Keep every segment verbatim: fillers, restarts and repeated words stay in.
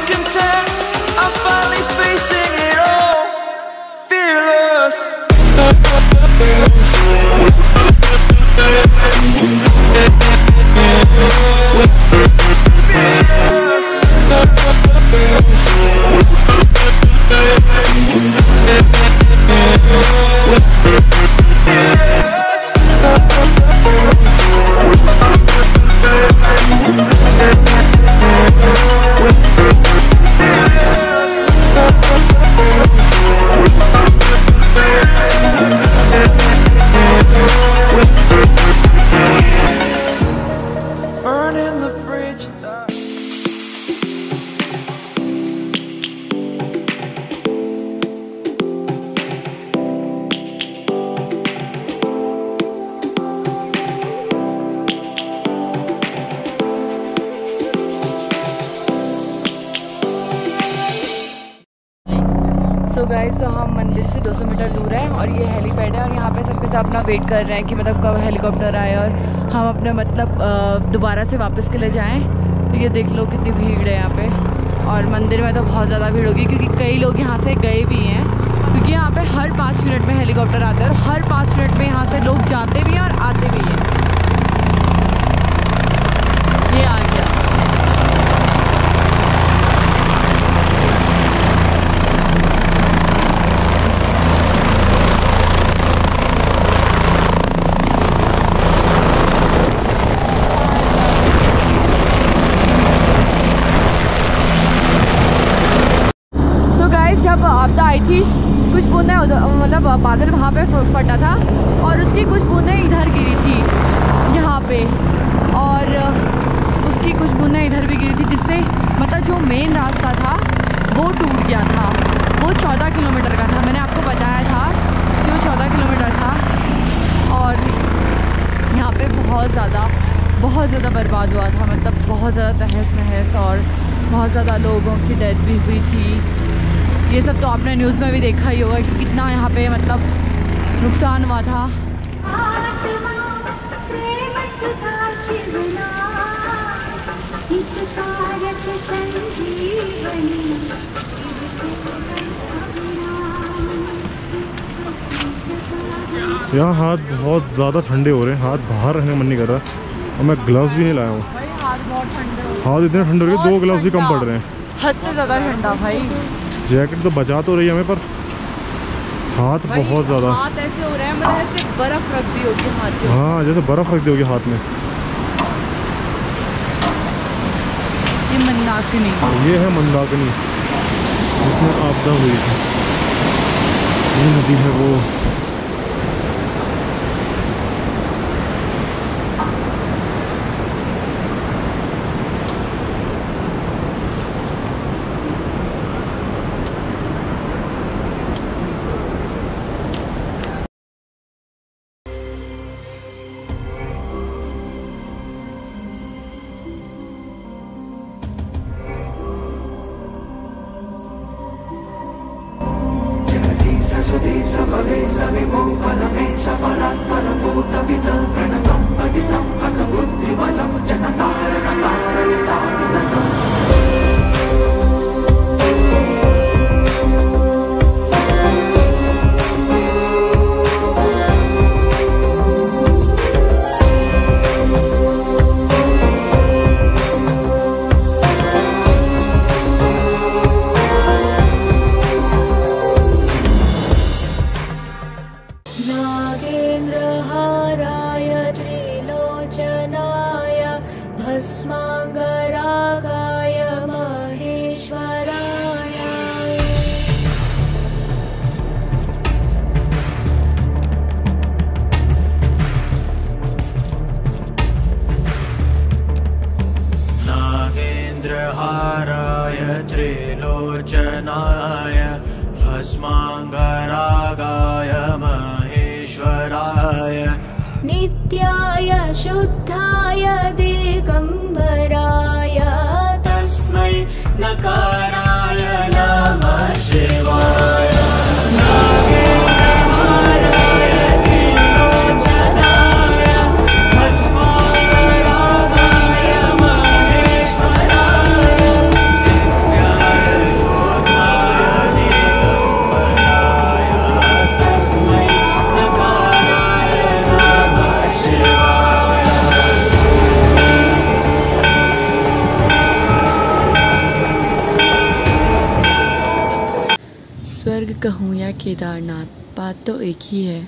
discontent. I'm finally facing it all, fearless. Burning the bridge that so guys, तो हम मंदिर से दो सौ मीटर दूर है और ये हेलीपैड है और यहाँ पे सबके सब अपना वेट कर रहे हैं कि मतलब कब हेलीकॉप्टर आए और हम अपने मतलब दोबारा से वापस के लिए जाएं। तो ये देख लो कितनी भीड़ है यहाँ पे। और मंदिर में तो बहुत ज़्यादा भीड़ होगी क्योंकि कई लोग यहाँ से गए भी हैं, क्योंकि यहाँ पे हर पाँच मिनट में हेलीकॉप्टर आते हैं और हर पाँच मिनट में यहाँ से लोग जाते भी हैं और आते भी हैं। ये आ गया। जब आपदा आई थी कुछ बूंदें मतलब बादल वहाँ पे फटा था और उसकी कुछ बूंदें इधर गिरी थी यहाँ पे, और उसकी कुछ बूंदें इधर भी गिरी थी, जिससे मतलब जो मेन रास्ता था वो टूट गया था। वो चौदह किलोमीटर का था, मैंने आपको बताया था कि वो चौदह किलोमीटर था। और यहाँ पे बहुत ज़्यादा बहुत ज़्यादा बर्बाद हुआ था, मतलब बहुत ज़्यादा तहस नहस और बहुत ज़्यादा लोगों की डेथ भी हुई थी। ये सब तो आपने न्यूज़ में भी देखा ही होगा कि कितना यहाँ पे मतलब नुकसान हुआ था। यहाँ हाथ बहुत ज़्यादा ठंडे हो रहे हैं, हाथ बाहर रहने का मन नहीं कर रहा और मैं ग्लव्स भी नहीं लाया हूँ। हाथ बहुत ठंडे, हाथ इतने ठंडे हो रहे हैं, दो ग्लव्स ही कम पड़ रहे हैं। हद से ज़्यादा ठंडा भाई। जैकेट तो बचा तो रही है हमें, पर हाथ बहुत ज़्यादा, हाथ ऐसे हो रहे हैं मतलब ऐसे बर्फ़ रख दी होगी हाथ पे। हाँ, जैसे बर्फ़ रख दी होगी हाथ में। ये मंदाकिनी, ये है मंदाकिनी जिसमें आपदा हुई थी। ये नदी है वो। त्रिलोचनाय भस्मांगरागाय महेश्वराय नित्याय शुद्धाय दिगंबराय तस्मै नकाराय नमः शिवाय। कहूँ या केदारनाथ, बात तो एक ही है।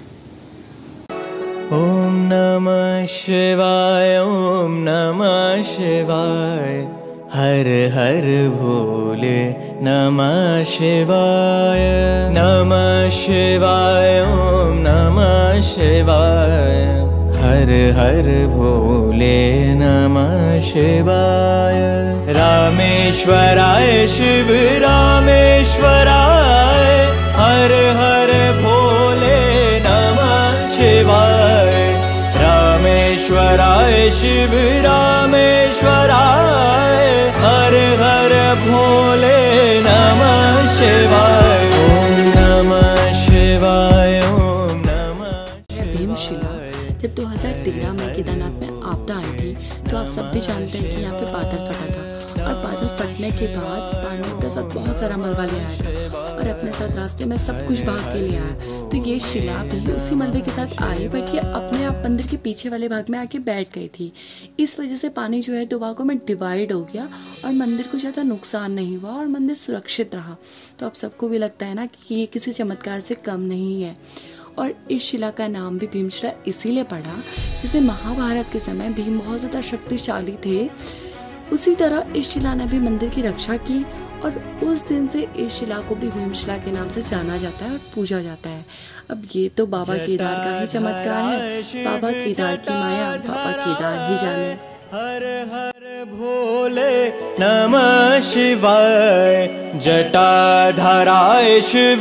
ओम नमः शिवाय, ओम नमः शिवाय, हर हर भोले नमः शिवाय, नमः शिवाय, ओम नमः शिवाय, हर हर भोले नमः शिवाय। रामेश्वराय शिव रामेश्वराय, हर हर भोले नमः शिवाय, रामेश्वराय शिव रामेश्वराय, हर हर भोले नमः शिवाय। ओम नमः शिवाय, ओम नमः। भीमशिला जब दो हज़ार तेरह में केदारनाथ में आपदा आई थी तो आप सब भी जानते हैं कि यहाँ पे बादल फटा था, और बादल फटने के बाद पानी अपने साथ बहुत सारा मलबा ले आया था और अपने साथ रास्ते में सब कुछ भाग के ले आया। तो ये शिला भी उसी मलबे के साथ आई, बट ये अपने आप मंदिर के पीछे वाले भाग में आके बैठ गई थी। इस वजह से पानी जो है दो भागों में डिवाइड हो गया और मंदिर को ज़्यादा नुकसान नहीं हुआ और मंदिर सुरक्षित रहा। तो अब सबको भी लगता है ना कि ये किसी चमत्कार से कम नहीं है। और इस शिला का नाम भी भीमशिला इसीलिए पड़ा, जिसे महाभारत के समय भीम बहुत ज़्यादा शक्तिशाली थे, उसी तरह इस शिला ने भी मंदिर की रक्षा की और उस दिन से इस शिला को भी भीमशिला के नाम से जाना जाता है और पूजा जाता है। अब ये तो बाबा केदार का ही चमत्कार है, बाबा केदार की माया बाबा केदार ही जाने। हर हर भोले नमः शिवाय, जटाधराय शिव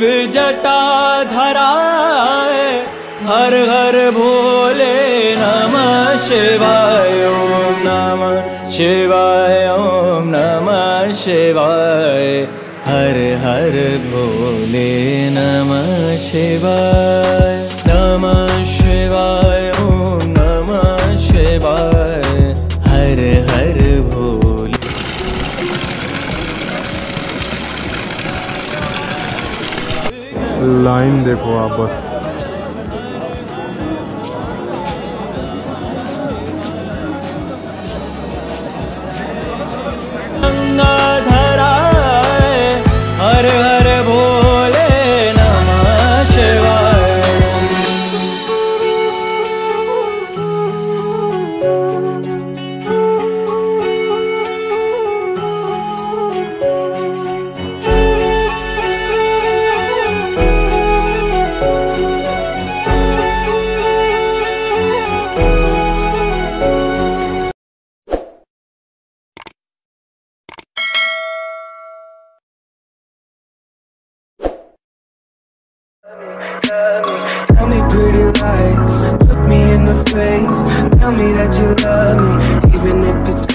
जटाधराय, हर हर भोले नमः शिवाय। ओम नमः शिवाय, ओम नमः शिवाय, हर हर भोले नमः शिवाय, नमः शिवाय, ओम नमः शिवाय, हर हर भोले। लाइन देखो आप बस। हर हर भोले नमः शिवाय। Tell me pretty lies, look me in the face, tell me that you love me, even if it's